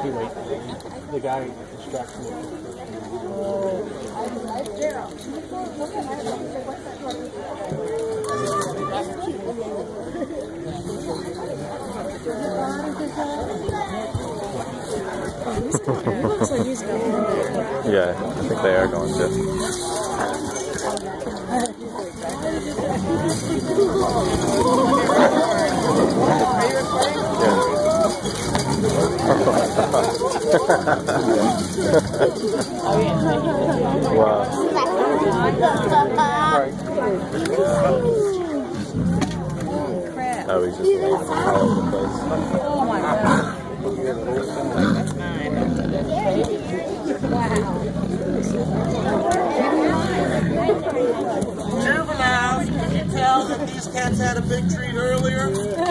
too late. The guy distracts me. Yeah, I think they are going to. Wow. Oh, he's just all over the place. Oh my god. That's mine. Juveniles, can you tell that these cats had a big treat earlier?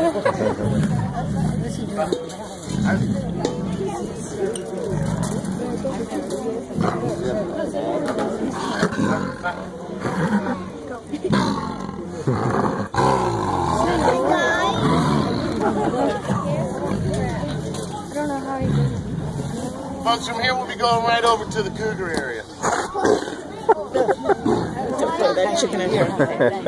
Folks, from here we'll be going right over to the cougar area. Don't put that chicken in here.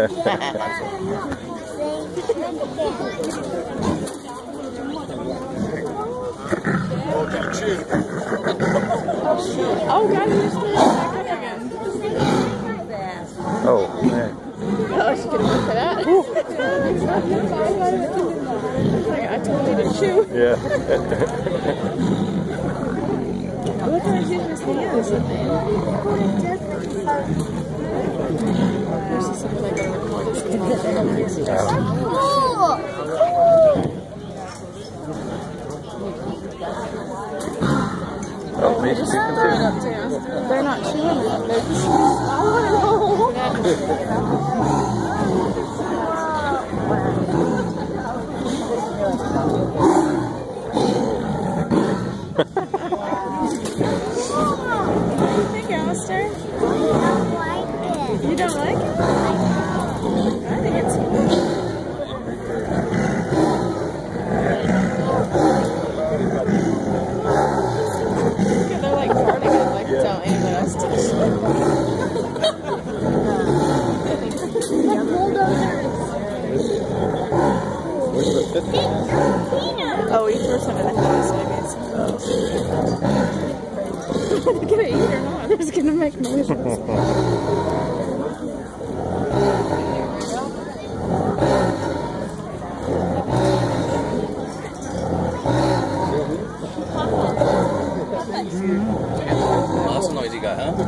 Oh, God, you just threw it back up again. Oh, man. Oh, she's gonna go for that. I told you to chew. Yeah. Look how he's using his hands. Oh, maybe she can too. They're not chewing it. They're just... Oh, Hey, Alistair. You don't like it? I think it's cool. Yeah, they're like guarding it, like without anyone else Where's the fifth one? Oh, he threw some in the house, maybe it's... They're gonna eat or not, they're just gonna make noises. That's a noisy guy, huh?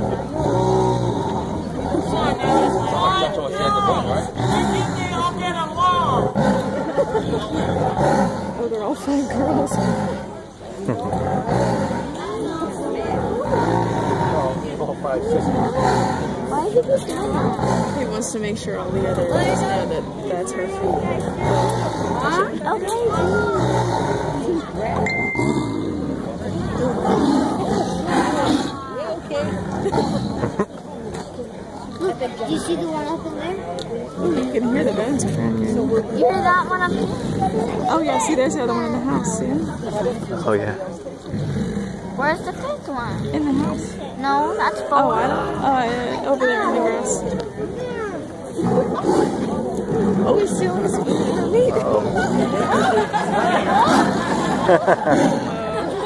Oh, they're all 5 girls. All 5 sisters. Why is he doing that? He wants to make sure all the other girls know that that's her food. Do you see the one up in there? You can hear the bones cracking. You hear that one up there? Oh yeah, see there's the other one in the house, see? Oh, yeah. Where's the fifth one? In the house. No, that's 4. Oh, I don't. Oh, over there in the grass. Oh, he's stealing his meat.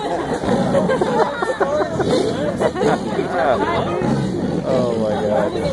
Oh, my God.